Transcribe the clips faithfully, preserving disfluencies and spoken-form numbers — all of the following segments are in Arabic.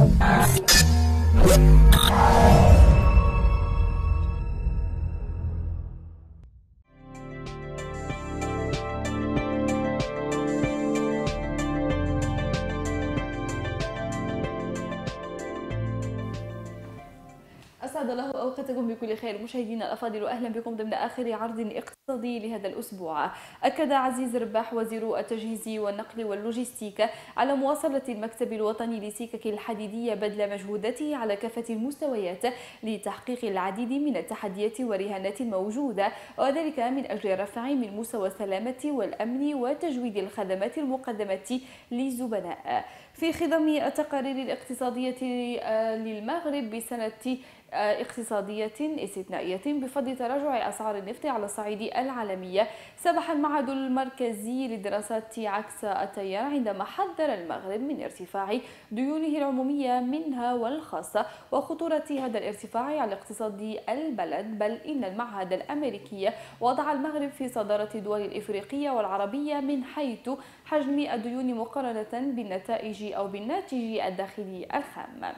أسعد الله أوقاتكم بكل خير مشاهدينا الأفاضل، وأهلا بكم ضمن آخر عرض اقتصادي لهذا الأسبوع. أكد عزيز رباح وزير التجهيز والنقل واللوجستيك على مواصلة المكتب الوطني للسكك الحديدية بذل مجهوداته على كافة المستويات لتحقيق العديد من التحديات والرهانات الموجودة، وذلك من أجل الرفع من مستوى السلامة والأمن وتجويد الخدمات المقدمة للزبناء. في خضم التقارير الاقتصادية للمغرب بسنة اقتصادية استثنائية بفضل تراجع أسعار النفط على الصعيد العالمي، سبح المعهد المركزي للدراسات عكس التيار عندما حذر المغرب من ارتفاع ديونه العمومية منها والخاصة وخطورة هذا الارتفاع على اقتصاد البلد، بل إن المعهد الأمريكي وضع المغرب في صدارة الدول الإفريقية والعربية من حيث حجم الديون مقارنة بالنتائج أو بالناتج الداخلي الخام.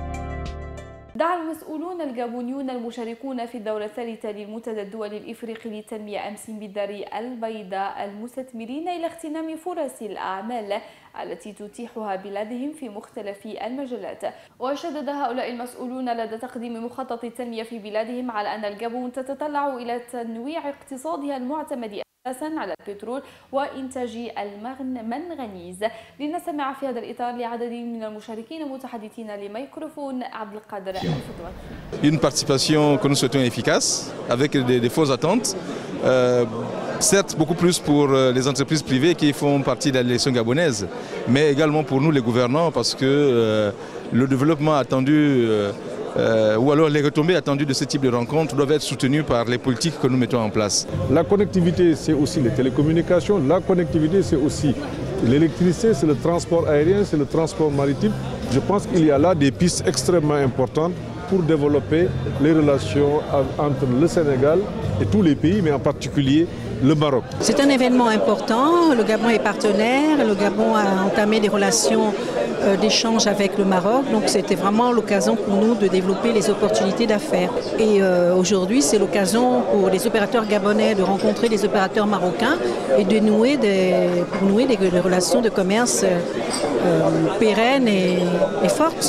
دعا المسؤولون الجابونيون المشاركون في الدورة الثالثة للمنتدى الدولي الإفريقي للتنمية أمس بالدار البيضاء المستثمرين إلى اغتنام فرص الأعمال التي تتيحها بلادهم في مختلف المجالات. وشدد هؤلاء المسؤولون لدى تقديم مخطط التنمية في بلادهم على أن الجابون تتطلع إلى تنويع اقتصادها المعتمد أساساً على البترول وإنتاج المنغنيز. لنستمع في هذا الإطار لعدد من المشاركين متحدثين لميكروفون عبد القادر الفضوي. Une participation que nous souhaitons efficace, avec des, des fausses attentes. Euh, certes, beaucoup plus pour les entreprises privées qui font partie de l'élection gabonaise, mais également pour nous les gouvernants, parce que euh, le développement attendu euh, Euh, ou alors les retombées attendues de ce type de rencontres doivent être soutenues par les politiques que nous mettons en place. La connectivité, c'est aussi les télécommunications. La connectivité, c'est aussi l'électricité, c'est le transport aérien, c'est le transport maritime. Je pense qu'il y a là des pistes extrêmement importantes pour développer les relations entre le Sénégal et tous les pays, mais en particulier le Maroc. C'est un événement important. Le Gabon est partenaire. Le Gabon a entamé des relations euh, d'échange avec le Maroc. Donc c'était vraiment l'occasion pour nous de développer les opportunités d'affaires. Et euh, aujourd'hui, c'est l'occasion pour les opérateurs gabonais de rencontrer les opérateurs marocains et de nouer des, pour nouer des, des relations de commerce euh, pérennes et, et fortes.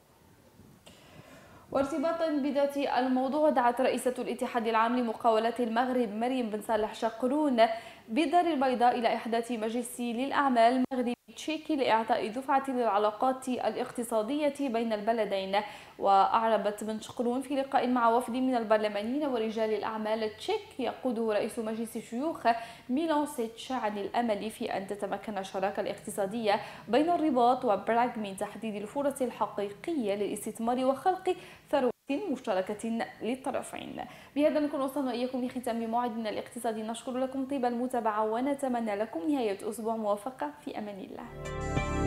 وارتباطا بذات الموضوع، دعت رئيسة الاتحاد العام لمقاولات المغرب مريم بن صالح شقرون بالدار البيضاء إلى إحداث مجلس للأعمال مغربي تشيكي لإعطاء دفعة للعلاقات الاقتصادية بين البلدين. وأعربت بن شقرون في لقاء مع وفد من البرلمانيين ورجال الأعمال التشيك يقوده رئيس مجلس شيوخ ميلان سيتش عن الأمل في أن تتمكن الشراكة الاقتصادية بين الرباط وبراغ من تحديد الفرص الحقيقية للاستثمار وخلق ثروة مشتركة للطرفين. بهذا نكون وصلنا إياكم لختام موعدنا الاقتصادي. نشكر لكم طيب المتابعة ونتمنى لكم نهاية أسبوع موفقة في أمان الله.